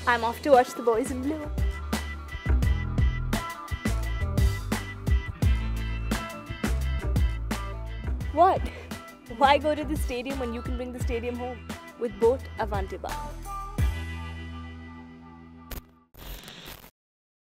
I'm off to watch the boys in blue. What? Why go to the stadium when you can bring the stadium home with boAt Avante Bar?